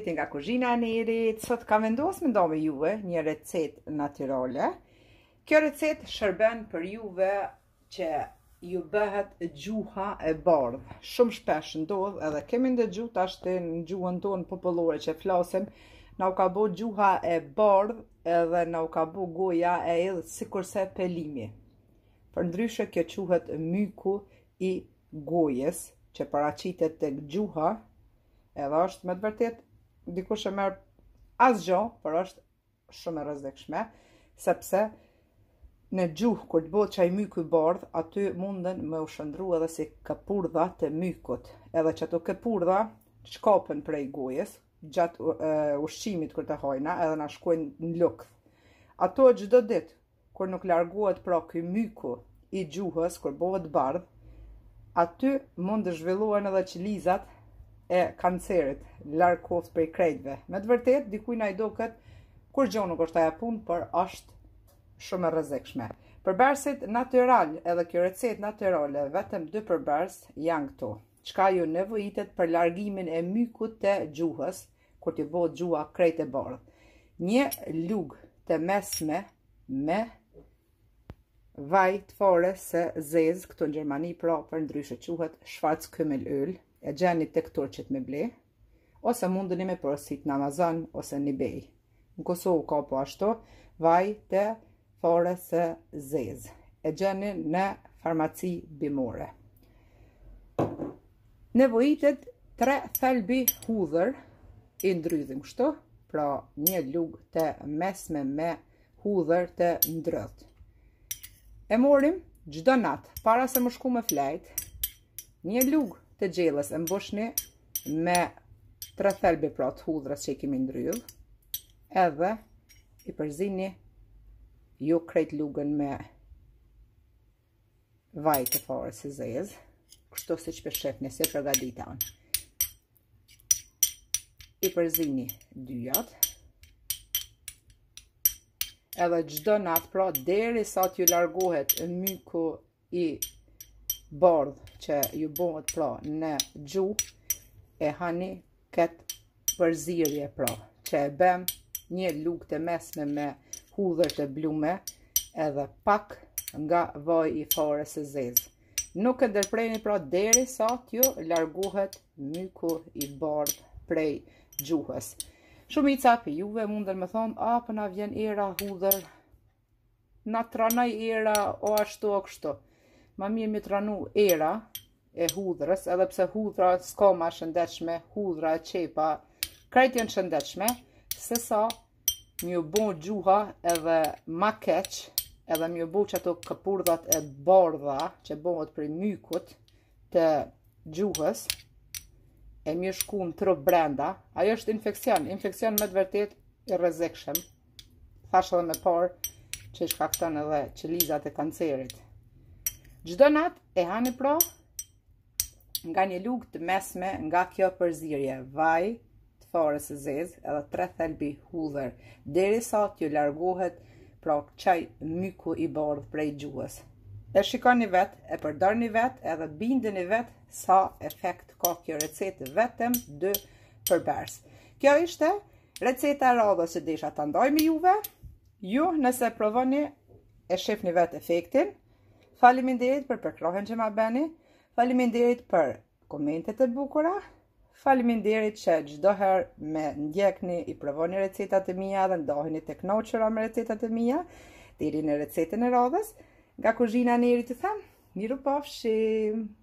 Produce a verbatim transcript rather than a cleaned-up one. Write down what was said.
Nga kuzhina e Nerit, sot ka vendosur me nda me juve një recetë natyrale. Kjo recetë shërben për juve që ju bëhet gjuha e bardhë. Shumë shpesh ndodh, edhe kemi ndëgju tash në gjuhën tonë popullore që flasim, na u ka bo gjuha e bardhë edhe na u ka bo goja e edhe sikurse pelimi. Përndryshe kjo quhet myku i gojës, që paraqitet tek gjuha, edhe është me të vërtet dikush e merr asgjë, por është shumë e rrezikshme, sepse në gjuhë kur të bëhet çaj myku i bardh, aty munden me u shndru edhe si këpurdha të mykut, edhe që ato këpurdha shkapen prej gojës gjatë uh, ushqimit kur të hajna, edhe na shkojnë në lukth. Ato çdo ditë kur nuk largohet pra ky myku i gjuhës, kur bëhet bardh, aty mund të zhvillohen edhe qelizat e kancerit, larg koft prej krejtve. Me të vërtet, dikujt na i duket kur gjë nuk është ajo punë, por është shumë e rrezikshme. Përbërësit natyral, edhe kjo recetë natyrale, vetëm dy përbërës janë këto. Çka ju nevojitet për largimin e mykut të gjuhës, kur të bëhet gjuha krejt e bardhë. Një lugë të mesme me vaj të fare së zezë, këtu në Gjermani pra përndryshe quhet Schwarzkümmelöl, e gjeni tek turqit me ble, ose mundeni me porosit në Amazon ose në eBay. Në Kosovë ka po ashtu, vaj të fare së zezë. E gjeni në farmaci bimore. Nevojitet tre thelbi hudhër i ndrydhim kështu, pra një lugë të mesme me hudhër të ndrydh. E morim çdo natë, para se më shku me flajt, një lugë të gjellës e mbushni me tre thelbi pra të hudhrës që i kemi ndrydh, edhe i përzini ju krejt lugën me vaj të fare së zezë, kështu si që përshefni, si përgadita unë. I përzini dyjat, edhe çdo natë pra deri sa t'ju largohet myku i bardh që ju bëhet pra në gjuhë, e hani këtë përzirje pra, që e bëm një lugë të mesme me hudhër të blume, edhe pak nga vaj i fare së zezë. Nuk e ndërpreni pra deri sa t'ju largohet myku i bardh prej gjuhës. Shumica për juve mundën me thonë, a për na vjen era hudhër, na tranaj era o ashtu o kështu. Ma mirë mi tranu era e hudhrës, edhe pse hudhra s'ka ma shëndetshme, hudhra e qepa, krejt janë shëndetshme, se sa mjë bo gjuha edhe ma keq, edhe mjë bo që ato këpurdhat e bardha që bohet për mykut të gjuhës, e mjë shku në trup brenda, ajo është infekcion, infekcion me të vërtet i rrezikshëm. Thash edhe me parë që i shkakton edhe qelizat e kancerit. Çdo natë e hani pra nga një lugë të mesme nga kjo përzirje, vaj të fare së zezë edhe tre thelbi hudhër, derisa t'ju largohet pra çaj myku i bardh prej gjuhës. E shikoni vet, e përdorni vet, edhe bindeni vet sa efekt ka kjo recetë vetëm dy përbërës. Kjo ishte receta e radhës që desha ta ndaj me juve. Ju nëse provoni e shihni vet efektin. Faleminderit për përkrahen që ma bëni, faleminderit për komentet e bukura, faleminderit që çdo herë me ndjekni i provoni recetat e mia dhe ndaheni të kënaqura me recetat e mia, deri në recetën e radhës. Nga kuzhina e Nerit të them, miru pafshim!